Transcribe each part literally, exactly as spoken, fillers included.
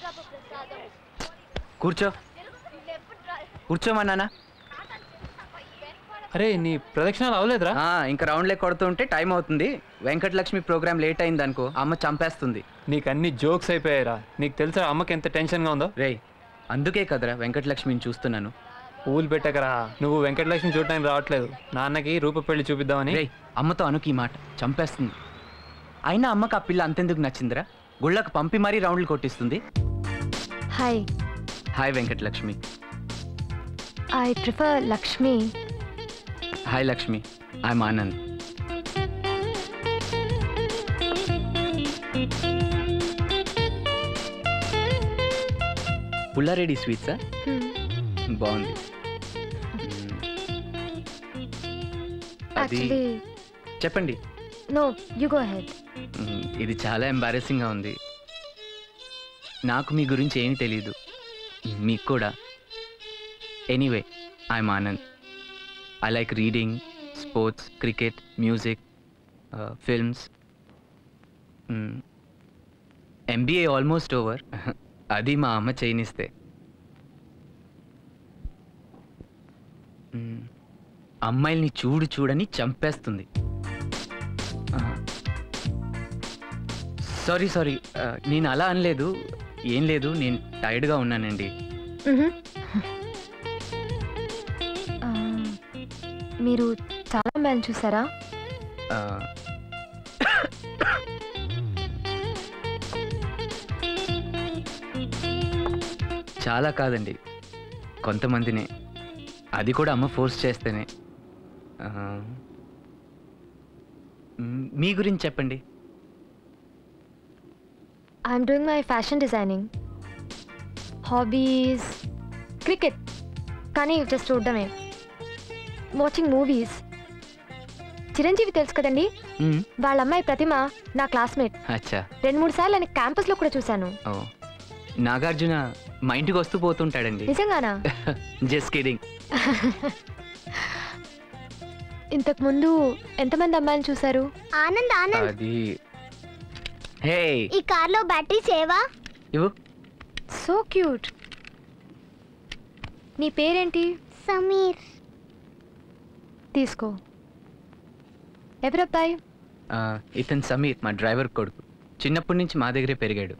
కూర్చో కూర్చోమన్నానా? అరే నీ ప్రదక్షిణాలు అవలేదురా? ఇంకా రౌండ్లే కొడుతుంటే టైం అవుతుంది. వెంకటలక్ష్మి ప్రోగ్రామ్ లేట్ అయింది అనుకో, అమ్మ చంపేస్తుంది. నీకు అన్ని జోక్స్ అయిపోయారా? నీకు తెలుసా అమ్మకి ఎంత టెన్షన్గా ఉందో? రే అందుకే కదరా వెంకటలక్ష్మిని చూస్తున్నాను. పూలు పెట్టకరా, నువ్వు వెంకటలక్ష్మి చూడటానికి రావట్లేదు, నాన్నకి రూప పెళ్లి చూపిద్దామని. రే అమ్మతో అనుకు ఈ మాట, చంపేస్తుంది. అయినా అమ్మకి ఆ పిల్ల అంతెందుకు నచ్చిందిరా? గుళ్ళకు పంపి మరీ రౌండ్లు కొట్టిస్తుంది. Hi hi Venkatalakshmi. I prefer Lakshmi. Hi Lakshmi, I'm Anand. Pullareddy స్వీట్సా? బాగుంది. అది చెప్పండి. No you go ahead. ఇది చాలా ఎంబారెసింగ్గా ఉంది. నాకు మీ గురించి ఏమీ తెలియదు, మీకు కూడా. Anyway I'm Anand. I like reading, sports, cricket, music, films. MBA almost over. అది మా అమ్మ చేయనిస్తే. అమ్మాయిల్ని చూడు చూడని చంపేస్తుంది. సారీ సారీ నేను అలా అనలేదు, ఏం లేదు, నేను టైర్డ్గా ఉన్నానండి. మీరు చాలా అమ్మాయిలు చూసారా? చాలా కాదండి, కొంతమందినే, అది కూడా అమ్మ ఫోర్స్ చేస్తేనే. మీ గురించి చెప్పండి. I'm doing my fashion designing. Hobbies cricket, కానీ జస్ట్ చూడడమే. Watching movies. చిరంజీవి తెలుసు కదండి, వాళ్ళ అమ్మాయి ప్రతిమ నా క్లాస్మేట్. రెండు మూడు సార్లు అని క్యాంపస్ లో కూడా చూశాను. నాగార్జున మా ఇంటికి వస్తూ పోతుంటాడండి. నిజంగానా? Just kidding. ఇంతకు ముందు ఎంతమంది అమ్మాయిలు చూసారు? ఆనంద్ ఆనంద్ అది హే ఈ కార్ లో బ్యాటరీ సేవా? ఇవ్వు. So cute. నీ పేరేంటి? సమీర్. తీసుకో. ఎవరబ్బాయి? ఇతను సమీర్, మా డ్రైవర్ కొడుకు. చిన్నప్పటి నుంచి మా దగ్గరే పెరిగాడు.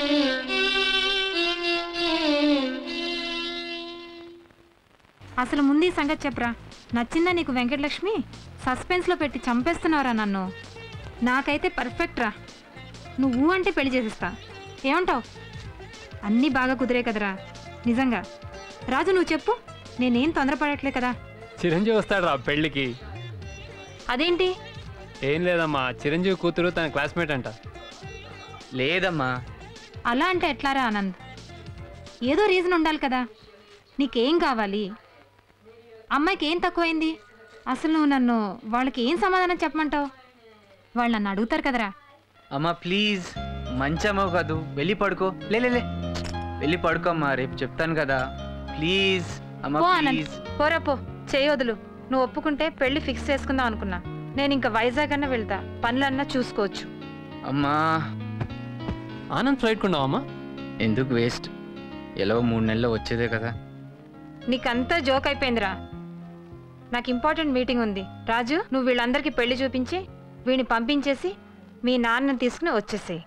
అసలు ముందు ఈ సంగతి చెప్పరా. నచ్చిందా నీకు వెంకటలక్ష్మి? సస్పెన్స్లో పెట్టి చంపేస్తున్నావురా నన్ను. నాకైతే పర్ఫెక్ట్ రా. నువ్వు అంటే పెళ్లి చేసేస్తా. ఏమంటావు? అన్నీ బాగా కుదిరే కదరా. నిజంగా రాజు నువ్వు చెప్పు, నేనేం తొందరపడట్లే కదా. చిరంజీవి వస్తాడు రా పెళ్ళికి. అదేంటి? ఏం లేదమ్మా, చిరంజీవి కూతురు తన క్లాస్మేట్ అంట. లేదమ్మా. అలా అంటే ఎట్లారా ఆనంద్? ఏదో రీజన్ ఉండాలి కదా. నీకేం కావాలి? అమ్మాయికి ఏం తక్కువైంది? అసలు నువ్వు నన్ను వాళ్ళకి ఏం సమాధానం చెప్పమంటావు? వాళ్ళు నన్ను అడుగుతారు కదరా. అమ్మా ప్లీజ్, మంచమ్మవు కాదు, వెళ్ళి పడుకో. లే లే వెళ్ళి పడుకోమ్మా, రేపు చెప్తాను కదా. ప్లీజ్ అమ్మా ప్లీజ్. పోరా పో, చేయొదులు. నువ్వు ఒప్పుకుంటే పెళ్లి ఫిక్స్ చేసుకుందాం అనుకున్నా. నేను ఇంకా వైజాగ్ అన్నా వెళ్తా, పనులన్నా చూసుకోవచ్చు. అమ్మా ఆనంద్ ఫ్లైట్ కొన్నావమ్మా? ఎందుకు వేస్ట్, ఎలా మూడు నెలల్లో వచ్చేదే కదా. నీకంతా జోక్ అయిపోయిందిరా. నాకు ఇంపార్టెంట్ మీటింగ్ ఉంది. రాజు, నువ్వు వీళ్ళందరికీ పెళ్లి చూపించి వీడిని పంపించేసి మీ నాన్నని తీసుకుని వచ్చేసేయి.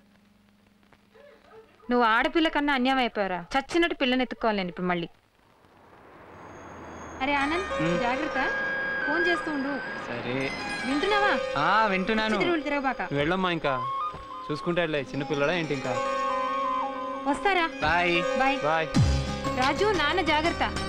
నువ్వు ఆడపిల్ల కన్నా అన్యాయం అయిపోయారా. చచ్చినట్టు పిల్లని ఎత్తుకోవాలి నేను ఇప్పుడు మళ్ళీ. అరే ఆనంద్, జాగ్రత్త, ఫోన్ చేస్తూ ఉండు. సరే. వింటున్నావా? వింటున్నాను. తిరగబాక. వెళ్ళమ్మా, ఇంకా చూసుకుంటాడులే, చిన్నపిల్లడా ఏంటి. ఇంకా వస్తారా? Bye bye bye. రాజు, నాన్న జాగ్రత్త.